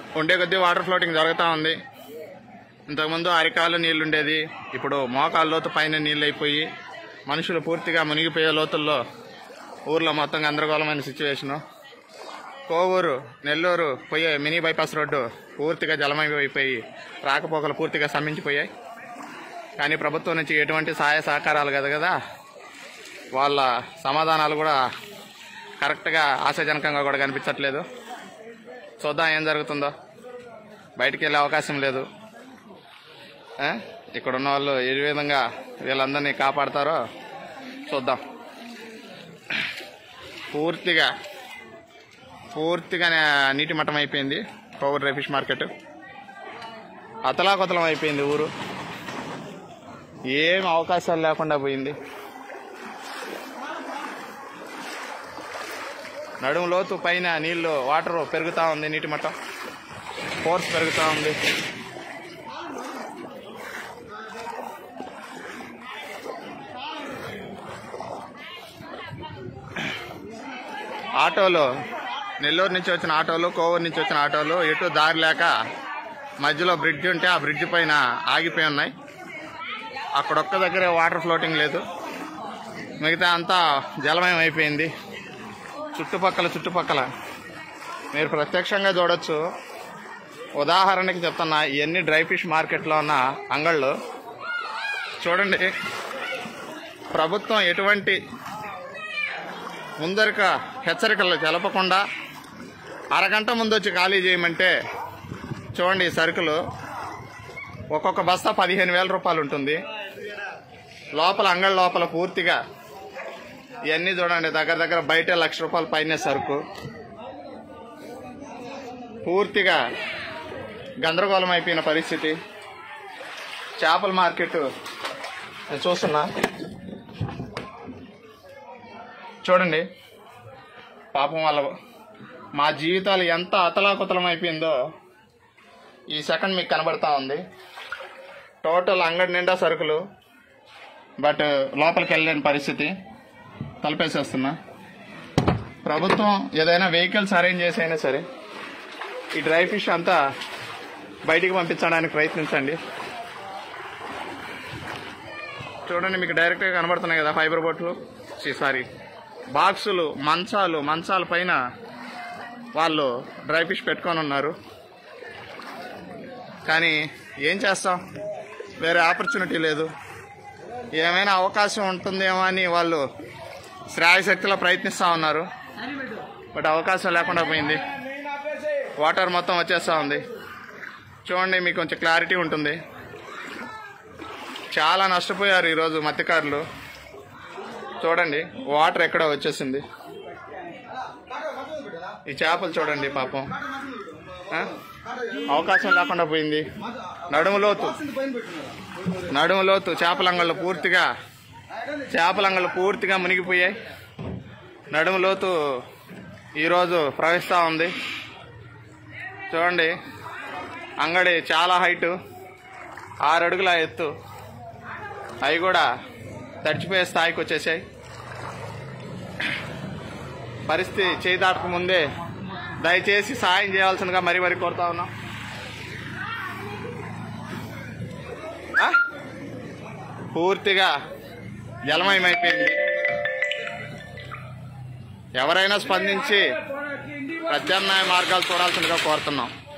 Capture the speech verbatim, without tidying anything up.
ఉండే కొద్దీ water floating జరుగుతూ ఉంది. ఇంతకుముందు అరికాలు నీళ్ళు ఉండేది, ఇప్పుడు మోకాళ్ళ లోతు పైన నీళ్ళు అయిపోయి మనుషులు పూర్తిగా మునిగిపోయే లోతుల్లో ఊర్లో మొత్తం గందరగోళమైన సిచ్యువేషను. కోవూరు నెల్లూరు పోయే మినీ బైపాస్ రోడ్డు పూర్తిగా జలమయమైపోయి రాకపోకలు పూర్తిగా స్తంభించిపోయాయి. కానీ ప్రభుత్వం నుంచి ఎటువంటి సహాయ సహకారాలు కదా కదా వాళ్ళ సమాధానాలు కూడా కరెక్ట్గా ఆశాజనకంగా కూడా కనిపించట్లేదు. చూద్దాం ఏం జరుగుతుందో. బయటికి వెళ్ళే అవకాశం లేదు. ఇక్కడ ఉన్న వాళ్ళు ఏ విధంగా వీళ్ళందరినీ కాపాడతారో చూద్దాం. పూర్తిగా పూర్తిగా నీటి మట్టం అయిపోయింది కోవూరు డ్రై ఫిష్ మార్కెట్. అతలాకుతలం అయిపోయింది ఊరు. ఏం అవకాశాలు లేకుండా పోయింది. నడుము లోతు పైన నీళ్లు వాటర్ పెరుగుతూ ఉంది, నీటి మట్టం ఫోర్స్ పెరుగుతూ ఉంది. ఆటోలు నెల్లూరు నుంచి వచ్చిన ఆటోలు, కోవూరు నుంచి వచ్చిన ఆటోలు ఎటు దారి లేక మధ్యలో బ్రిడ్జ్ ఉంటే ఆ బ్రిడ్జ్ పైన ఆగిపోయి ఉన్నాయి. అక్కడొక్క దగ్గరే వాటర్ ఫ్లోటింగ్ లేదు, మిగతా అంతా జలమయం అయిపోయింది. చుట్టుపక్కల చుట్టుపక్కల మీరు ప్రత్యక్షంగా చూడొచ్చు. ఉదాహరణకి చెప్తున్నా, ఇవన్నీ డ్రై ఫిష్ మార్కెట్లో ఉన్న అంగళ్ళు చూడండి. ప్రభుత్వం ఎటువంటి ముందరిక హెచ్చరికలు తెలపకుండా అరగంట ముందు వచ్చి ఖాళీ చేయమంటే చూడండి, ఈ సరుకులు ఒక్కొక్క బస్తా పదిహేను వేల రూపాయలు ఉంటుంది. లోపల అంగళ్ళ లోపల పూర్తిగా ఇవన్నీ చూడండి, దగ్గర దగ్గర బయట లక్ష రూపాయల పైనే సరుకు. పూర్తిగా గందరగోళం అయిపోయిన పరిస్థితి. చేపల మార్కెట్ చూస్తున్నా చూడండి. పాపం వాళ్ళ మా జీవితాలు ఎంత అతలాకుతలం అయిపోయిందో ఈ సెకండ్ మీకు కనబడతా ఉంది. టోటల్ అంగడి నిండా సరుకులు, బట్ లోపలికి వెళ్ళలేని పరిస్థితి. తలపేసేస్తున్నా. ప్రభుత్వం ఏదైనా వెహికల్స్ అరేంజ్ చేసైనా సరే ఈ డ్రై ఫిష్ అంతా బయటికి పంపించడానికి ప్రయత్నించండి. చూడండి, మీకు డైరెక్ట్గా కనబడుతున్నాయి కదా ఫైబర్ బోట్లు, సారీ బాక్సులు, మంచాలు మంచాల పైన వాళ్ళు డ్రై ఫిష్ పెట్టుకొని ఉన్నారు. కానీ ఏం చేస్తాం, వేరే ఆపర్చునిటీ లేదు. ఏమైనా అవకాశం ఉంటుందేమో అని వాళ్ళు శ్రాయశక్తిలో ప్రయత్నిస్తూ ఉన్నారు, బట్ అవకాశం లేకుండా పోయింది. వాటర్ మొత్తం వచ్చేస్తూ ఉంది. చూడండి, మీకు కొంచెం క్లారిటీ ఉంటుంది. చాలా నష్టపోయారు ఈరోజు మత్స్యకారులు. చూడండి, వాటర్ ఎక్కడో వచ్చేసింది. ఈ చేపలు చూడండి, పాపం అవకాశం లేకుండా పోయింది. నడుము లోతు నడుము లోతు చేపలంగళ్ళు పూర్తిగా చేపలంగళ్ళు పూర్తిగా మునిగిపోయాయి. నడుము లోతు ఈరోజు ప్రవహిస్తూ ఉంది. చూడండి, అంగడి చాలా హైటు, ఆరు అడుగుల ఎత్తు. అవి కూడా తడిచిపోయే స్థాయికి వచ్చేసాయి. పరిస్థితి చేయి దాటక ముందే దయచేసి సాయం చేయాల్సిందిగా మరీ మరీ కోరుతా ఉన్నాం. పూర్తిగా జలమయమైపోయింది. ఎవరైనా స్పందించి ప్రత్యామ్నాయ మార్గాలు చూడాల్సిందిగా కోరుతున్నాం.